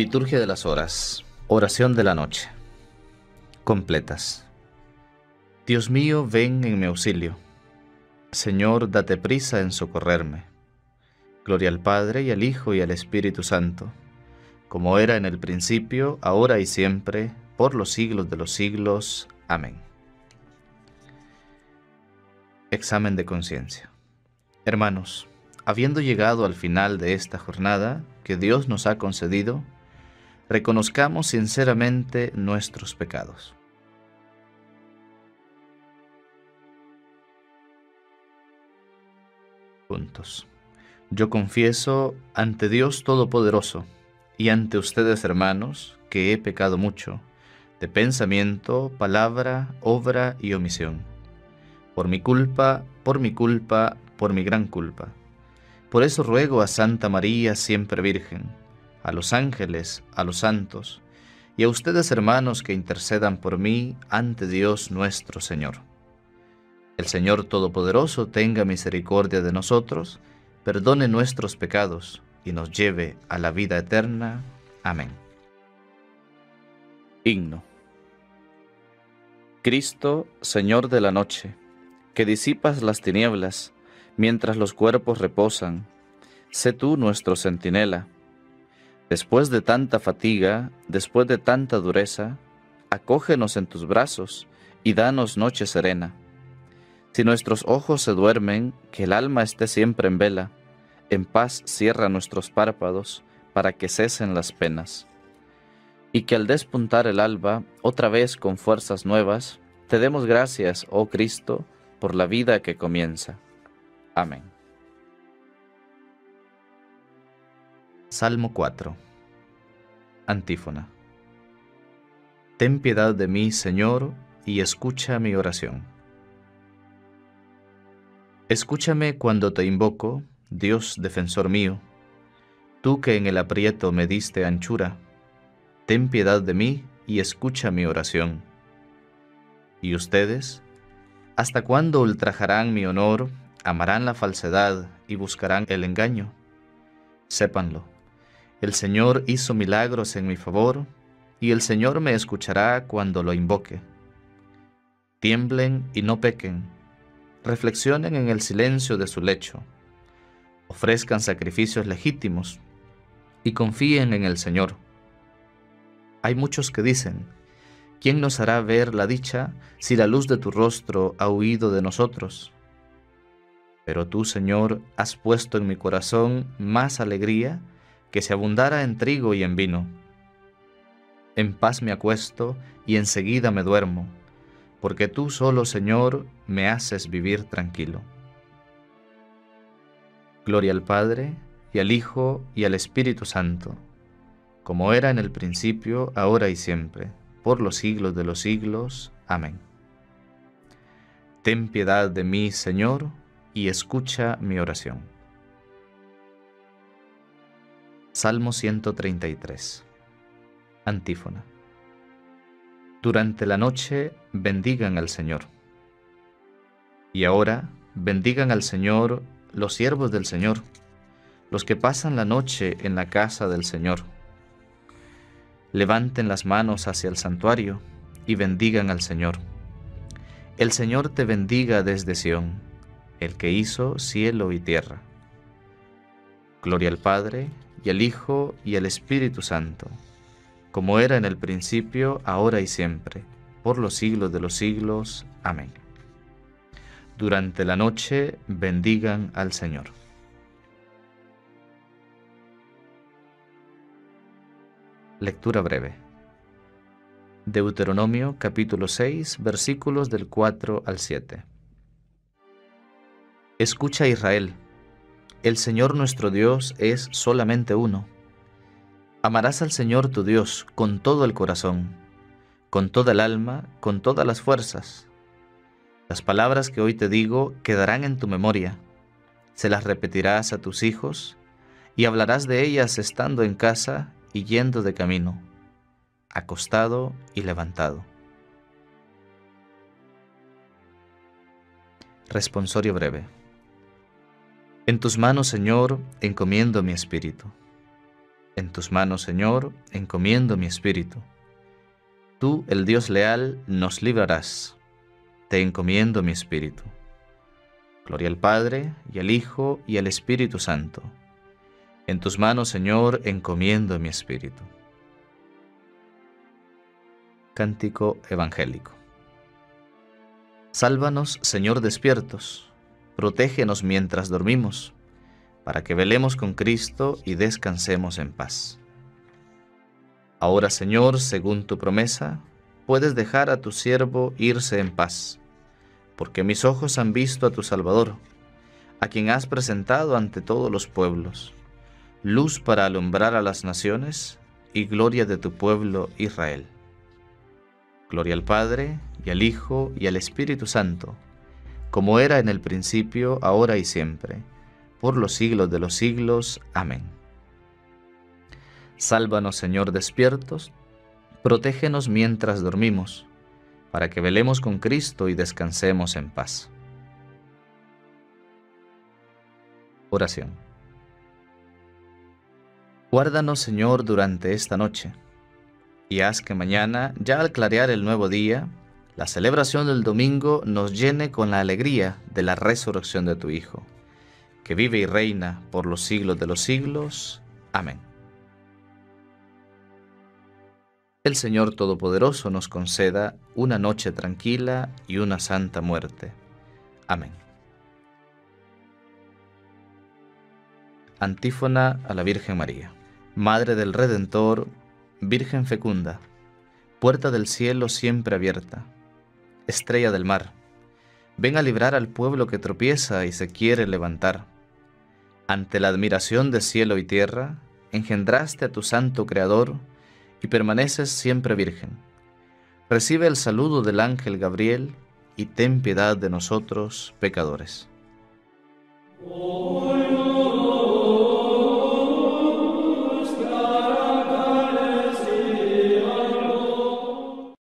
Liturgia de las Horas. Oración de la noche. Completas. Dios mío, ven en mi auxilio. Señor, date prisa en socorrerme. Gloria al Padre, y al Hijo, y al Espíritu Santo, como era en el principio, ahora y siempre, por los siglos de los siglos. Amén. Examen de conciencia. Hermanos, habiendo llegado al final de esta jornada que Dios nos ha concedido, reconozcamos sinceramente nuestros pecados. Juntos. Yo confieso ante Dios Todopoderoso y ante ustedes, hermanos, que he pecado mucho, de pensamiento, palabra, obra y omisión. Por mi culpa, por mi gran culpa. Por eso ruego a Santa María, siempre Virgen, a los ángeles, a los santos, y a ustedes, hermanos, que intercedan por mí ante Dios nuestro Señor. El Señor Todopoderoso tenga misericordia de nosotros, perdone nuestros pecados y nos lleve a la vida eterna. Amén. Himno. Cristo, Señor de la noche, que disipas las tinieblas mientras los cuerpos reposan, sé tú nuestro centinela. Después de tanta fatiga, después de tanta dureza, acógenos en tus brazos y danos noche serena. Si nuestros ojos se duermen, que el alma esté siempre en vela, en paz cierra nuestros párpados para que cesen las penas. Y que al despuntar el alba, otra vez con fuerzas nuevas, te demos gracias, oh Cristo, por la vida que comienza. Amén. Salmo 4. Antífona. Ten piedad de mí, Señor, y escucha mi oración. Escúchame cuando te invoco, Dios defensor mío. Tú que en el aprieto me diste anchura, ten piedad de mí y escucha mi oración. ¿Y ustedes? ¿Hasta cuándo ultrajarán mi honor, amarán la falsedad y buscarán el engaño? Sépanlo, el Señor hizo milagros en mi favor, y el Señor me escuchará cuando lo invoque. Tiemblen y no pequen, reflexionen en el silencio de su lecho, ofrezcan sacrificios legítimos y confíen en el Señor. Hay muchos que dicen: ¿quién nos hará ver la dicha si la luz de tu rostro ha huido de nosotros? Pero tú, Señor, has puesto en mi corazón más alegría que si abundara en trigo y en vino. En paz me acuesto y enseguida me duermo, porque tú solo, Señor, me haces vivir tranquilo. Gloria al Padre, y al Hijo, y al Espíritu Santo, como era en el principio, ahora y siempre, por los siglos de los siglos. Amén. Ten piedad de mí, Señor, y escucha mi oración. Salmo 133. Antífona. Durante la noche bendigan al Señor. Y ahora bendigan al Señor los siervos del Señor, los que pasan la noche en la casa del Señor. Levanten las manos hacia el santuario y bendigan al Señor. El Señor te bendiga desde Sión, el que hizo cielo y tierra. Gloria al Padre, y al Hijo, y al Espíritu Santo, como era en el principio, ahora y siempre, por los siglos de los siglos. Amén. Durante la noche bendigan al Señor. Lectura breve. Deuteronomio capítulo 6, versículos del 4 al 7. Escucha, Israel, el Señor nuestro Dios es solamente uno. Amarás al Señor tu Dios con todo el corazón, con toda el alma, con todas las fuerzas. Las palabras que hoy te digo quedarán en tu memoria. Se las repetirás a tus hijos y hablarás de ellas estando en casa y yendo de camino, acostado y levantado. Responsorio breve. En tus manos, Señor, encomiendo mi espíritu. En tus manos, Señor, encomiendo mi espíritu. Tú, el Dios leal, nos librarás. Te encomiendo mi espíritu. Gloria al Padre, y al Hijo, y al Espíritu Santo. En tus manos, Señor, encomiendo mi espíritu. Cántico evangélico. Sálvanos, Señor, despiertos. Protégenos mientras dormimos, para que velemos con Cristo y descansemos en paz. Ahora, Señor, según tu promesa, puedes dejar a tu siervo irse en paz, porque mis ojos han visto a tu Salvador, a quien has presentado ante todos los pueblos, luz para alumbrar a las naciones y gloria de tu pueblo Israel. Gloria al Padre, y al Hijo, y al Espíritu Santo, como era en el principio, ahora y siempre, por los siglos de los siglos. Amén. Sálvanos, Señor, despiertos, protégenos mientras dormimos, para que velemos con Cristo y descansemos en paz. Oración. Guárdanos, Señor, durante esta noche, y haz que mañana, ya al clarear el nuevo día, la celebración del domingo nos llene con la alegría de la resurrección de tu Hijo, que vive y reina por los siglos de los siglos. Amén. El Señor Todopoderoso nos conceda una noche tranquila y una santa muerte. Amén. Antífona a la Virgen María. Madre del Redentor, Virgen fecunda, puerta del cielo siempre abierta, estrella del mar, ven a librar al pueblo que tropieza y se quiere levantar. Ante la admiración de cielo y tierra, engendraste a tu santo Creador y permaneces siempre virgen. Recibe el saludo del ángel Gabriel y ten piedad de nosotros, pecadores.